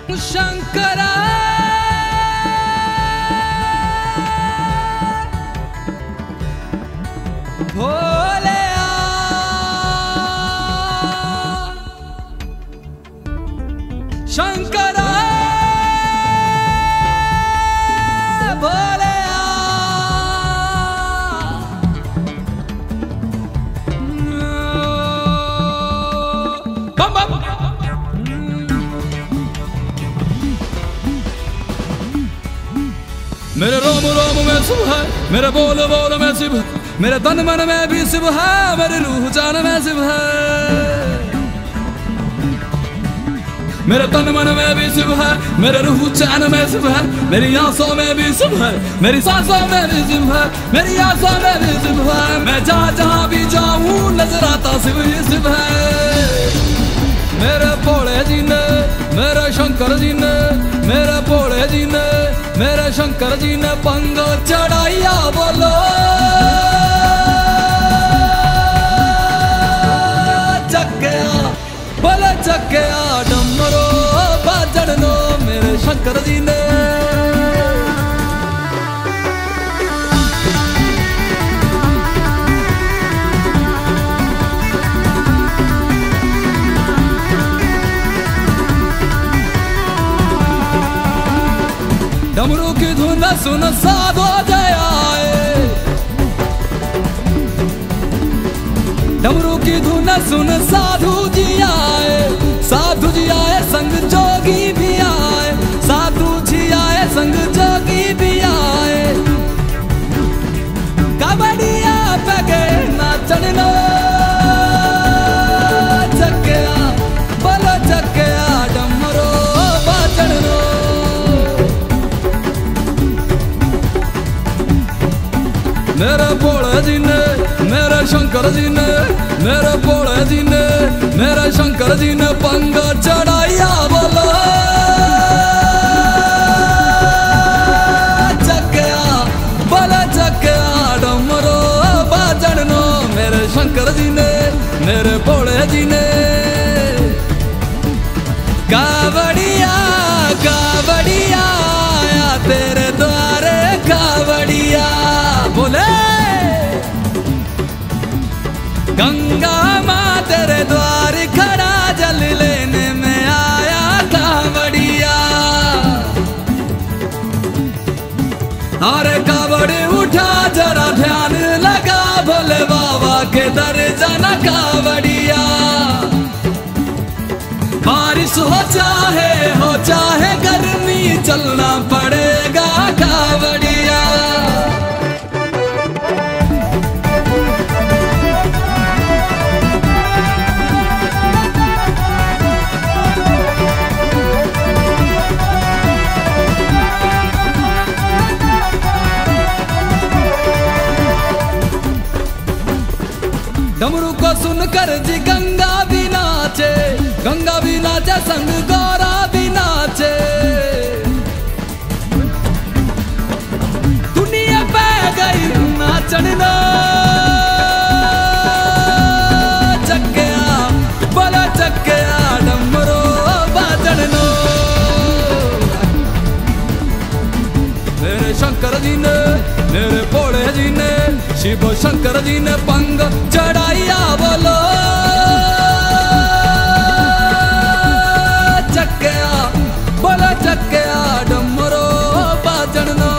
शंकरा भोले शंकरा भोले बम बम मेरे रोम रोम में शिव है, मेरे बोल बोल में शिव है, मेरे तन मन में भी शिव है, मेरी रूह जान में शिव है। मेरे तन मन में भी शिव है, मेरे रूह चैन में शिव है, मेरी आंसों में भी शिव है, मेरी सांसों में भी शिव है, मेरी आंसों में भी शिव है। मैं जहाँ जहाँ भी जाऊँ नजर आता शिव ही शिव है। मेरे भोले जी ने, मेरे शंकर जी ने, मेरे भोले जी ने, मेरे शंकर जी ने पंग चढ़ाइया बोलो चक्या, बोले चक्या डमरो बाजनो मेरे शंकर जी ने। डमरू की धुन सुन साधो जय आए, डमरू की धुन सुन साधु जी आए, साधु जी आए संग जोगी भी आए, साधु जी आए संग जोगी भी आए। कबड्डिया पगे नाचन लो चक्या, बोलो चक्या डमरो बाजन लो। मेरे भोले जी ने, मेरे शंकर जी ने, मेरे भोले जी ने, मेरे शंकर जी ने पंग चढ़ाइया बोलो चक्या, बोले चक्या डमरो बाजन नो मेरे शंकर जी ने, मेरे भोले जी ने। कावड़िया कावड़िया आया तेरे द्वारे कावड़िया बोले गंगा माँ तेरे द्वार खड़ा जल लेने में आया कावड़िया। अरे कावड़ी उठा जरा ध्यान लगा भोले बाबा के दर्शन कावड़िया। बारिश हो चाहे गर्मी चलना पड़ेगा कावड़िया। डमरू को सुनकर जी गंगा भी नाचे, गंगा भी नाचे संग गौरा भी नाचे। दुनिया पे गई नाचन लो चक्या, बोलो चक्या डमरू बाजन लो। मेरे शंकर जी ने, मेरे भोले जी ने, शिव शंकर जी ने पंग चढ़ाइया बोलो चक्या, बोलो चक्या डमरो बाजन लो।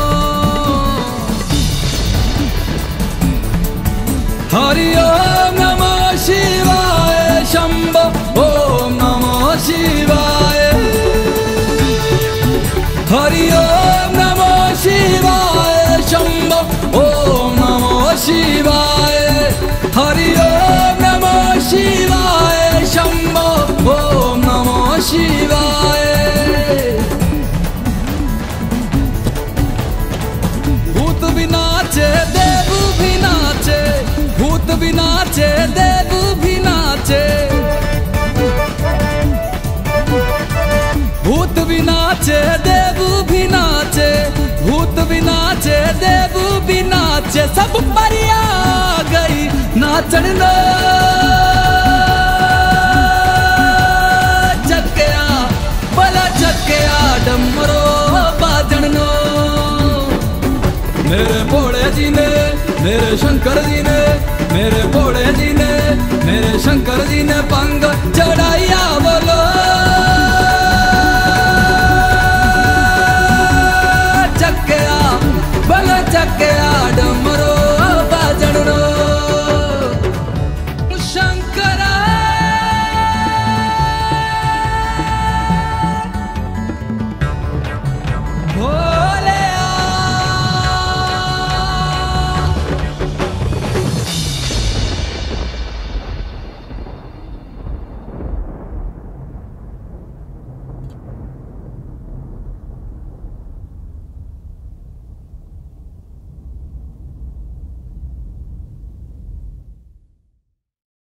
हरि ओम नमो शिवाय शंभो ओम नमो शिवाय, हरि ओम नमो शिवाय शंभो ओम नमो शिवाय, हरि ओम नमो शिवाय शंभो ओम नमो शिवाय। भूत भी नाचे देव भी नाचे, भूत भी नाचे देव भी नाचे, भूत भी नाचे देव भी नाचे, भूत भी नाचे देव भी नाचे। सब परिया गई नाचन लो चक्या, बोला चक्या मेरे शंकर जी ने, मेरे भोले जी ने, मेरे शंकर जी ने पंग चढ़ा